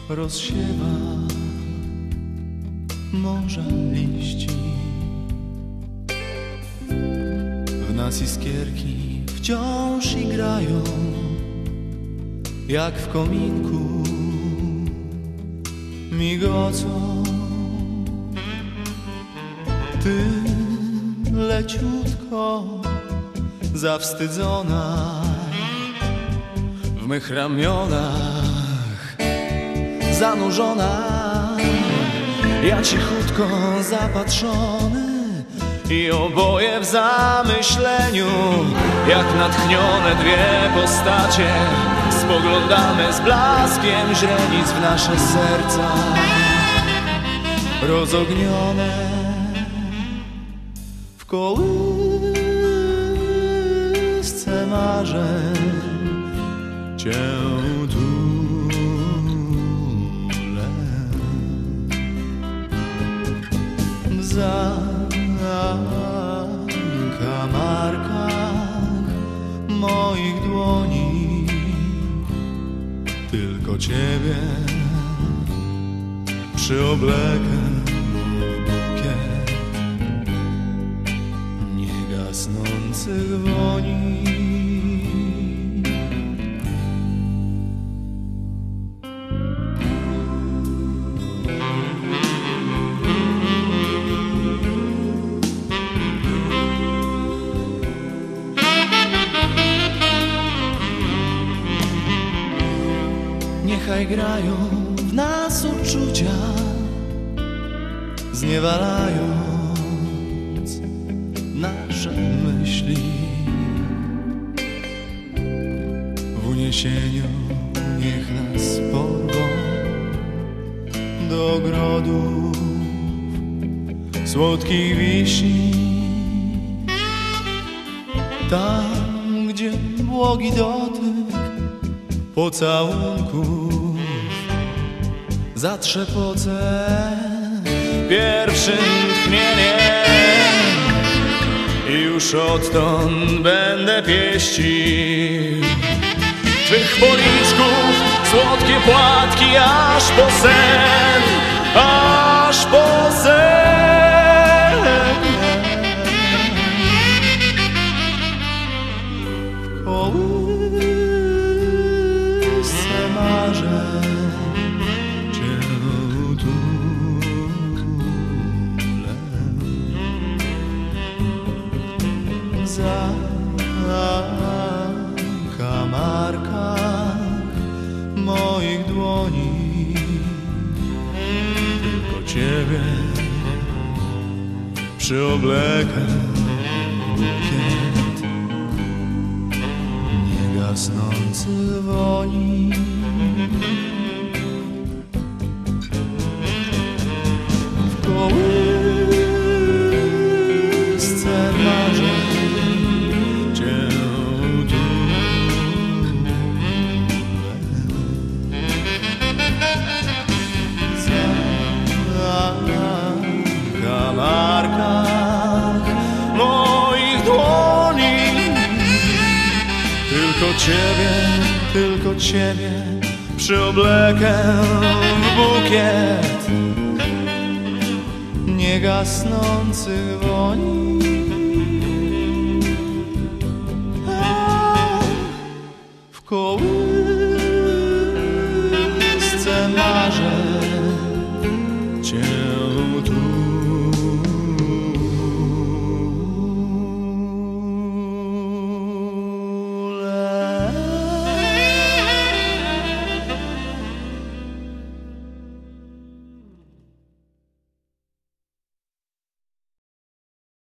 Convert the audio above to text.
rozsiewa morza liści. W nas iskierki wciąż igrają, jak w kominku migocą. Ty leciutko zawstydzona w mych ramionach zanurzona, ja cichutko zapatrzony i oboje w zamyśleniu, jak natchnione dwie postacie, spoglądamy z blaskiem źrenic w nasze serca rozognione. W kołysce marzeń cię tulę, w zakamarkach moich dłoni tylko ciebie przyoblekę w bukiet niegasnących woni. Niechaj grają w nas uczucia, zniewalając nasze myśli. W uniesieniu niech nas porwą do ogrodów słodkich wiśni, tam gdzie błogi dotyk pocałunków zatrzepocę pierwszym tchnieniem i już odtąd będę pieścił twych policzków słodkie płatki aż po sen, aż po sen. W zakamarkach moich dłoni tylko ciebie przyoblekę bukiet niegasnący woni. W kołysce marzeń tylko ciebie przyoblekę w bukiet niegasnących woni. W kołysce